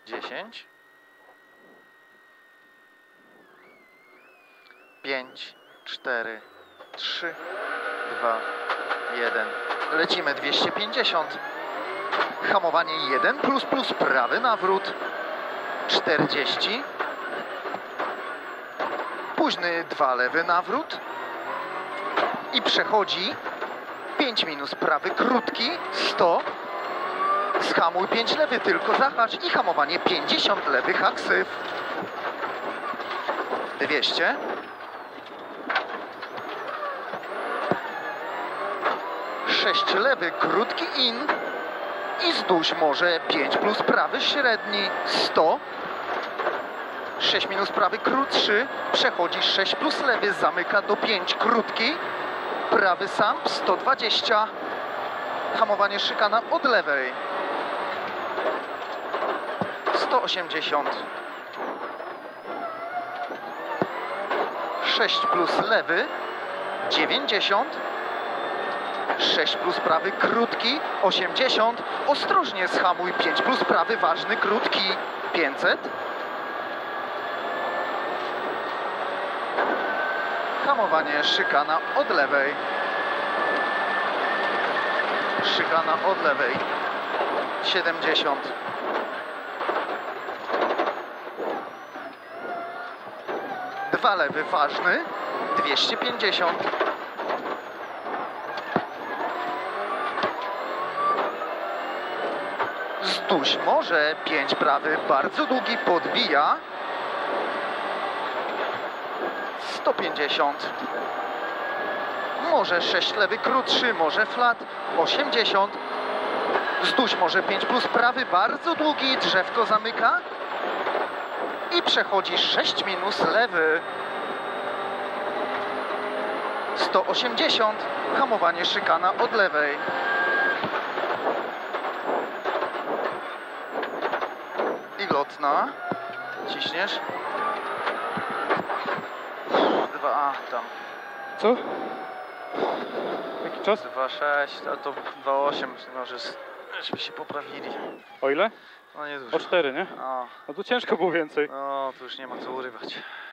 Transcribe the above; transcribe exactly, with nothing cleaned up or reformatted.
dziesięć, pięć, cztery, trzy, dwa, jeden. Lecimy dwieście pięćdziesiąt. Hamowanie jeden plus plus prawy nawrót czterdzieści. Późny dwa lewy nawrót. I przechodzi pięć minus prawy krótki sto. Zhamuj pięć lewy tylko zahacz i hamowanie pięćdziesiąt lewy haksyw. dwieście. sześć lewy krótki in. I zduś może pięć plus prawy średni sto. sześć minus prawy krótszy. Przechodzi sześć plus lewy, zamyka do pięć krótki. Prawy sam sto dwadzieścia. Hamowanie szykana od lewej. sto osiemdziesiąt. sześć plus lewy dziewięćdziesiąt. sześć plus prawy krótki osiemdziesiąt. Ostrożnie zhamuj pięć plus prawy ważny krótki pięćset. Hamowanie szykana od lewej. Szykana od lewej siedemdziesiąt. Dwa lewy ważny dwieście pięćdziesiąt. Zduś może pięć prawy bardzo długi podbija sto pięćdziesiąt. Może sześć lewy krótszy, może flat osiemdziesiąt. Zduś może pięć plus prawy bardzo długi, drzewko zamyka. I przechodzi sześć minus lewy sto osiemdziesiąt. Hamowanie szykana od lewej. I lotna. Ciśniesz. Dwa, a tam. Co? Jaki czas? dwa sześć, a to dwa osiem, może żeby się poprawili. O ile? No nie dużo. O cztery, nie? No, No to ciężko było więcej. no to już nie ma co urywać.